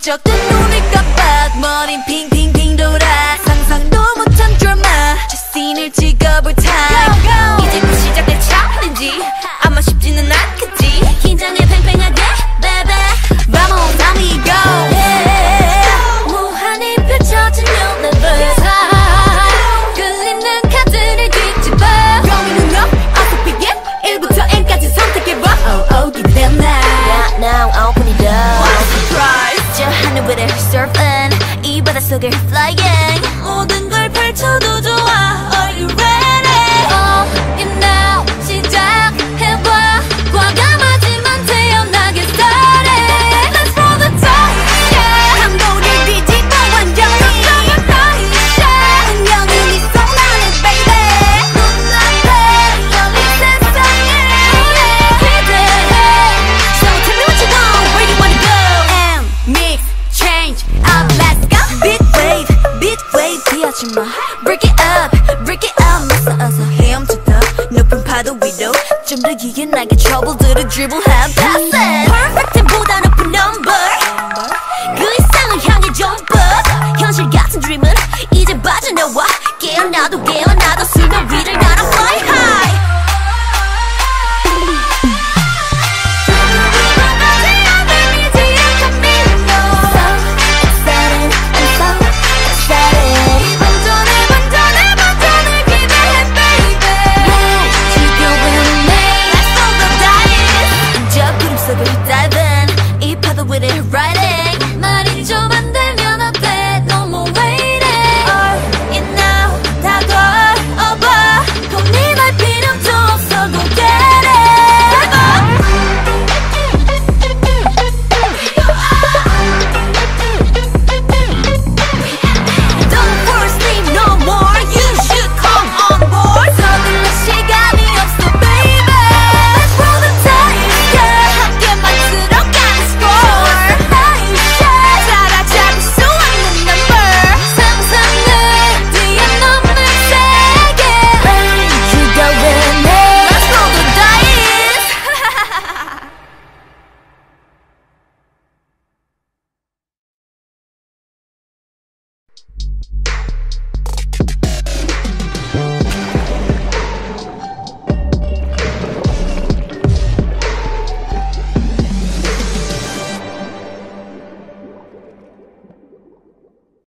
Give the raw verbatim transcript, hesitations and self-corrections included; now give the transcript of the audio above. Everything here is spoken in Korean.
쩍쩍 눈을 깜빡 머린 핑핑핑 돌아 상상도 못한 드라마 저 씬을 찍어볼 타임 이제부터 시작된 챌린지 아마 쉽지는 않겠지 긴장해 팽팽하게 baby Vamos amigo yeah. 무한히 펼쳐진 nuneul 끌리는 카드를 뒤집어 고민은 너 어서 begin 일부터 N까지 선택해봐 oh oh 기대된다 Now now open it up What a surprise 저 하늘 위를 surfing 이 바닷속을 flying 모든 걸 펼쳐도 좋아 Are you ready? Oh you know 시작해봐 과감하지만 태연하게 started Let's roll the dice yeah. 한도를 뒤집어 완전히 걱정은 너이야 운명은 네 손 안에 baby 눈앞에 열린 세상에 기대해 So tell me what you want, where you wanna go And mix, change, up, let's go Big wave, big wave 피하지마 Break it up, break it up 맞서 어서 헤엄치다 높은 파도 위로 좀 더 유연하게 trouble 들을 dribble have pass it Perfect 보다 높은 number